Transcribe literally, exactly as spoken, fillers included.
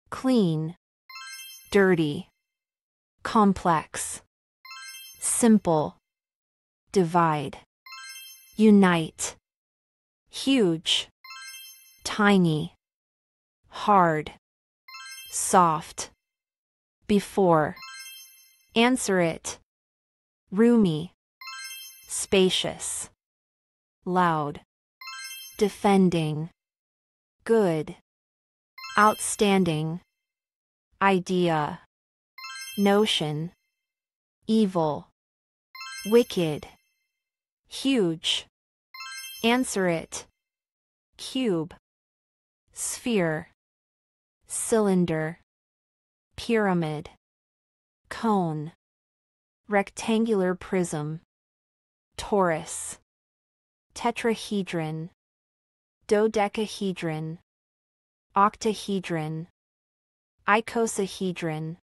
clean, dirty, complex, simple, divide, unite, huge, tiny, hard, soft, before, answer it, roomy, spacious, loud, defending, good, outstanding, idea, notion, evil, wicked, huge, answer it, cube, sphere, cylinder, pyramid, cone, rectangular prism, torus, tetrahedron, dodecahedron, octahedron, icosahedron,